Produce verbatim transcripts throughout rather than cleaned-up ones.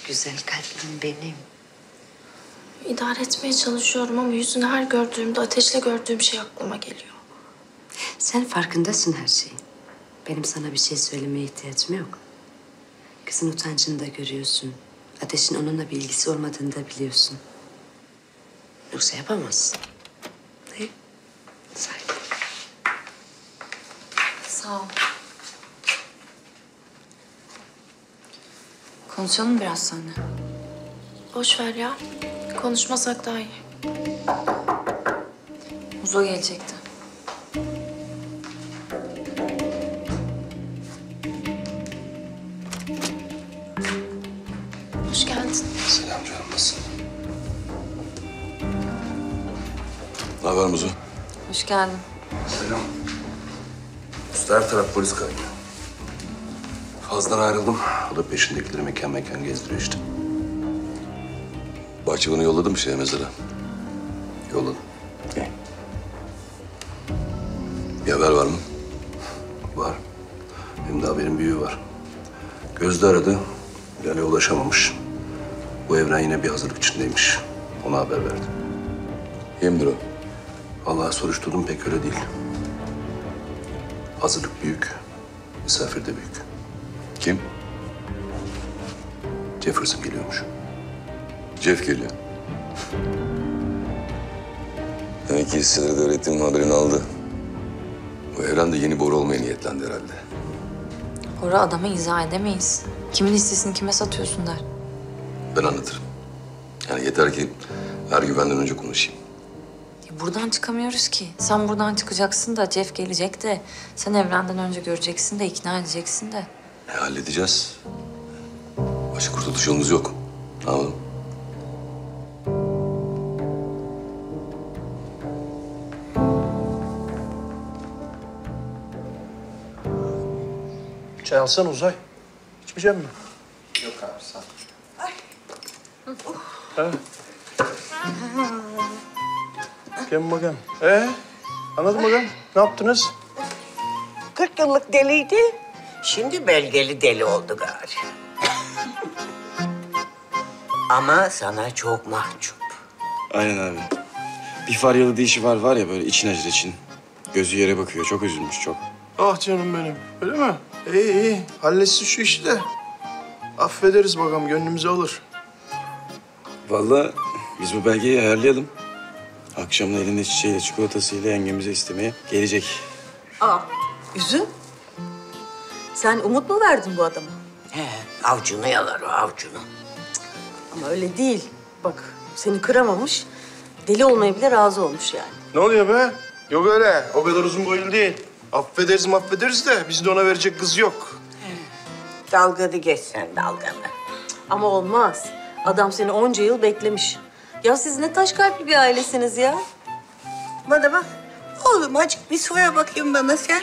güzel kalbim benim. İdare etmeye çalışıyorum ama yüzünü her gördüğümde ateşle gördüğüm şey aklıma geliyor. Sen farkındasın her şeyin. Benim sana bir şey söylemeye ihtiyacım yok. Kızın utancını da görüyorsun. Ateşin onunla bir ilgisi olmadığını da biliyorsun. Yoksa yapamazsın. Ne? Say. Sağ ol. Konuşalım biraz seninle. Boş ver ya. Konuşmasak daha iyi. Muzo gelecekti. Hoş geldin. Selam canım, nasılsın? Ne haber Muzo? Hoş geldin. Selam. Usta her taraf polis kaynıyor. Fazladan ayrıldım. O da peşindekileri mekan mekan gezdiriyor işte. Bahçıvanı yolladım şeye mezara. Yolladım. Ne? Bir haber var mı? Var. Benim de haberin büyüğü var. Gözde aradı. Hilal'e ulaşamamış. Bu evren yine bir hazırlık içindeymiş. Ona haber verdi. Kimdir o? Vallahi soruşturdum, pek öyle değil. Hazırlık büyük, misafir de büyük. Kim? Jefferson geliyormuş. Jeff geliyor. Demek ki hisseleri de öğrettiğim haberini aldı. Bu evren de yeni boru olmaya niyetlendi herhalde. Bora adama izah edemeyiz. Kimin hissesini kime satıyorsun der. Ben anlatırım. Yani yeter ki her güvenden önce konuşayım. Ya buradan çıkamıyoruz ki. Sen buradan çıkacaksın da Jeff gelecek de... Sen evrenden önce göreceksin de ikna edeceksin de. E, halledeceğiz. Başka kurtuluş yolumuz yok. Ne yapalım? Çay alsana Uzay. İçmeyecek misin? Yok abi sağ ol. He. Gel bakalım. Ee, anladın bakalım. Ne yaptınız? kırk yıllık deliydi. Şimdi belgeli deli oldu gari. Ama sana çok mahcup. Aynen abi. Bir faryalı dişi var var ya böyle için acır için. Gözü yere bakıyor. Çok üzülmüş çok. Ah canım benim. Öyle mi? İyi iyi. Halletsin şu işi de. Affederiz bakalım. Gönlümüzü alır. Vallahi biz bu belgeyi ayarlayalım. Akşamın elinde çiçeğiyle çikolatasıyla yengemize istemeye gelecek. Aa, Üzüm. Sen umut mu verdin bu adama? He, avcunu yalar o, avcunu. Ama öyle değil. Bak, seni kıramamış, deli olmaya bile razı olmuş yani. Ne oluyor be? Yok öyle. O kadar uzun boylu değil. Affederiz affederiz de bizde ona verecek kız yok. Dalganı geç sen, dalganı. Ama olmaz. Adam seni onca yıl beklemiş. Ya siz ne taş kalpli bir ailesiniz ya. Bana bak. Oğlum acık bir soya bakayım bana sen.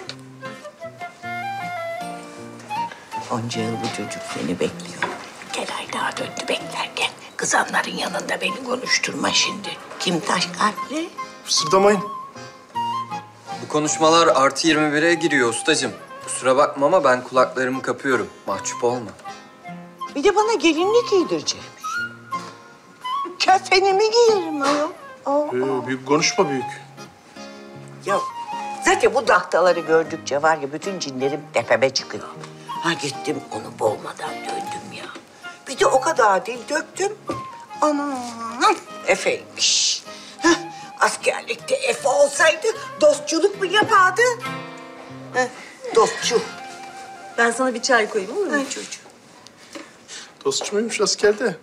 Onca yıl bu çocuk seni bekliyor. Gel ay daha döndü beklerken. Kızanların yanında beni konuşturma şimdi. Kim taş kalpli? Fısırdamayın. Bu konuşmalar artı yirmi bire giriyor ustacığım. Kusura bakma ama ben kulaklarımı kapıyorum. Mahcup olma. Bir de bana gelinlik giydirecekmiş. Kefenimi giyerim ayol. Aa. Ee, büyük konuşma büyük. Ya zaten bu dahtaları gördükçe var ya bütün cinlerim tepeme çıkıyor. Ha gittim onu boğmadan döndüm ya. Bir de o kadar dil döktüm. Anam Efe'ymiş. Heh, askerlikte Efe olsaydı dostçuluk mu yapardı? Heh, dostçu. Ben sana bir çay koyayım olur mu? Ha çocuğum. Dostçu muymuş askerde?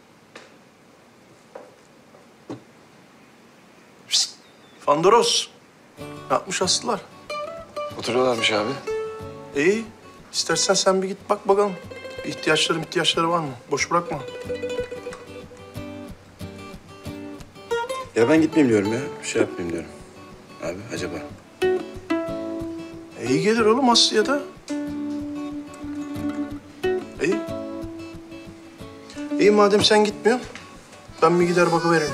Pişt, Fandoros. Ne yapmış aslılar? Oturuyorlarmış abi. İyi. İstersen sen bir git bak bakalım. İhtiyaçları ihtiyaçları var mı? Boş bırakma. Ya ben gitmeyeyim diyorum ya. Bir şey yapmayayım diyorum. Abi acaba? E, iyi gelir oğlum Aslı'ya da. İyi. İyi madem sen gitmiyorsun. Ben bir gider bakıveririm.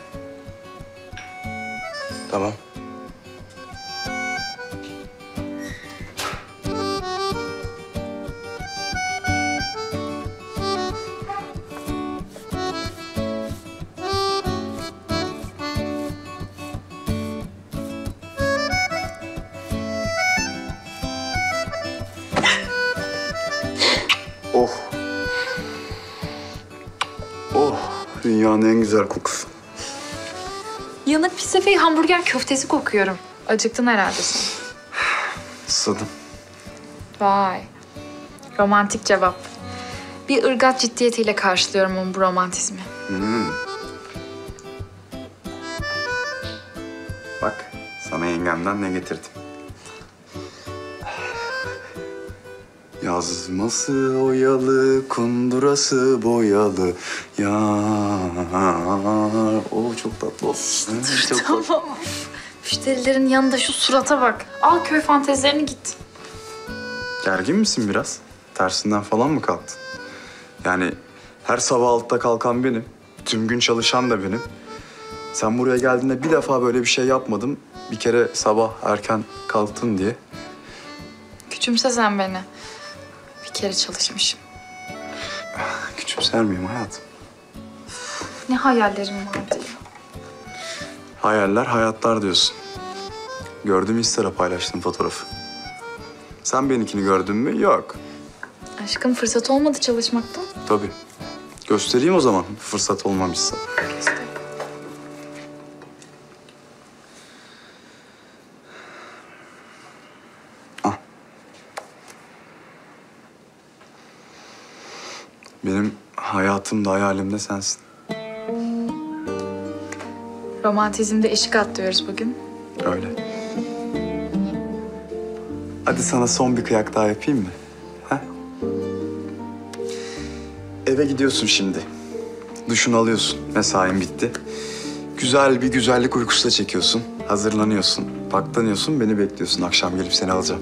Tamam. Oh. Oh. Dünyanın en güzel kokusu. Yanık pisefeyi hamburger köftesi kokuyorum. Acıktın herhalde sen. Susadım. Vay. Romantik cevap. Bir ırgat ciddiyetiyle karşılıyorum onun bu romantizmi. Hmm. Bak, sana yengemden ne getirdim. Yazması oyalı, kundurası boyalı. Ya, o çok tatlı olsun. Çok tatlı. Tamam. Müşterilerin yanında şu surata bak. Al köy fantezilerini git. Gergin misin biraz? Tersinden falan mı kalktın? Yani her sabah altta kalkan benim. Tüm gün çalışan da benim. Sen buraya geldiğinde bir defa böyle bir şey yapmadım. Bir kere sabah erken kalktın diye. Küçümse sen beni. Bir kere çalışmışım. Küçümser miyim hayatım? Ne hayallerim vardı ya. Hayaller hayatlar diyorsun. Gördüm Insta'da paylaştığın fotoğrafı. Sen benimkini gördün mü? Yok. Aşkım fırsat olmadı çalışmaktan. Tabii. Göstereyim o zaman fırsat olmamışsa. Göster. Ah. Benim hayatımda, hayalimde sensin. Romantizmde eşik atlıyoruz bugün. Öyle. Hadi sana son bir kıyak daha yapayım mı? Ha? Eve gidiyorsun şimdi. Duşunu alıyorsun. Mesain bitti. Güzel bir güzellik uykusu da çekiyorsun. Hazırlanıyorsun. Paklanıyorsun. Beni bekliyorsun. Akşam gelip seni alacağım.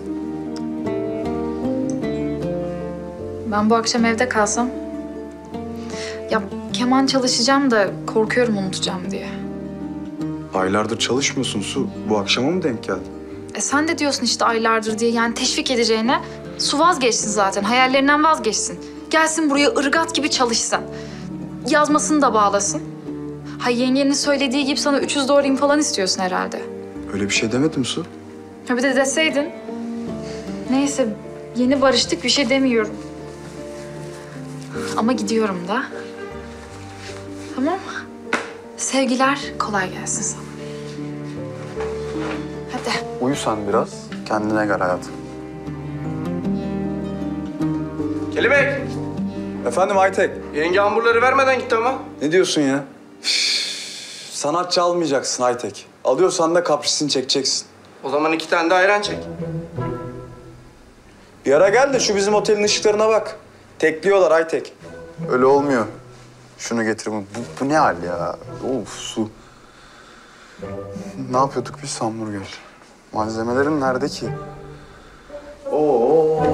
Ben bu akşam evde kalsam... Ya keman çalışacağım da korkuyorum unutacağım diye. Aylardır çalışmıyorsun Su. Bu akşama mı denk geldi? E sen de diyorsun işte aylardır diye yani teşvik edeceğine. Su vazgeçsin zaten, hayallerinden vazgeçsin. Gelsin buraya ırgat gibi çalışsın. Yazmasını da bağlasın. Ha yengenin söylediği gibi sana üç yüz doğrayım falan istiyorsun herhalde. Öyle bir şey demedim Su. Ha bir de deseydin. Neyse yeni barıştık bir şey demiyorum. Ama gidiyorum da. Tamam. Sevgiler, kolay gelsin sana. Hadi. Uyu sen biraz. Kendine gel hayatım. Kelebek! Efendim Aytek. Yenge hamburları vermeden gitti ama. Ne diyorsun ya? Üf, sanatçı almayacaksın Aytek. Alıyorsan da kaprisini çekeceksin. O zaman iki tane de ayran çek. Bir ara gel de şu bizim otelin ışıklarına bak. Tekliyorlar Aytek. Öyle olmuyor. Şunu getir bunu. Bu, bu ne hal ya? Of Su. Ne yapıyorduk biz hamburger? Malzemelerin nerede ki? Oo.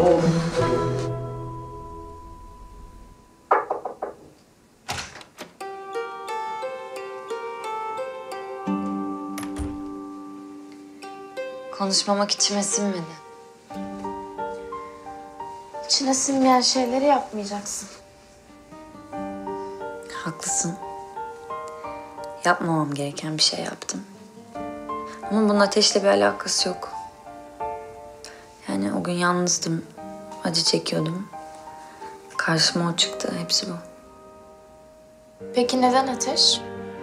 Konuşmamak içime sinmedi. İçine sinmeyen şeyleri yapmayacaksın. Haklısın. Yapmamam gereken bir şey yaptım. Ama bunun ateşle bir alakası yok. Yani o gün yalnızdım. Acı çekiyordum. Karşıma o çıktı. Hepsi bu. Peki neden Ateş?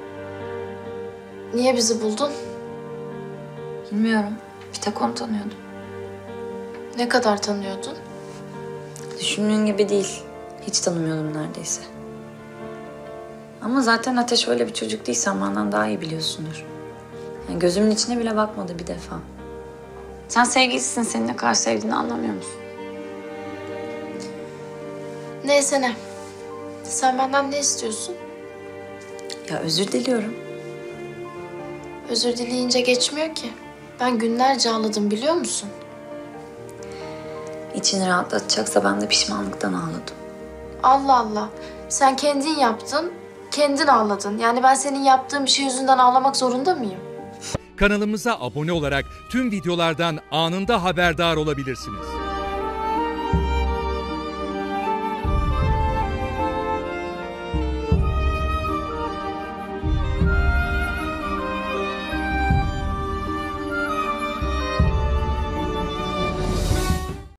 Niye bizi buldun? Bilmiyorum. Bir tek onu tanıyordum. Ne kadar tanıyordun? Düşündüğün gibi değil. Hiç tanımıyordum neredeyse. Ama zaten Ateş öyle bir çocuk değil. Sen benden daha iyi biliyorsundur. Yani gözümün içine bile bakmadı bir defa. Sen sevgilisisin. Seni ne kadar sevdiğini anlamıyor musun? Neyse ne. Sen benden ne istiyorsun? Ya özür diliyorum. Özür dileyince geçmiyor ki. Ben günlerce ağladım biliyor musun? İçini rahatlatacaksa ben de pişmanlıktan ağladım. Allah Allah. Sen kendin yaptın, kendin ağladın. Yani ben senin yaptığın bir şey yüzünden ağlamak zorunda mıyım? Kanalımıza abone olarak tüm videolardan anında haberdar olabilirsiniz.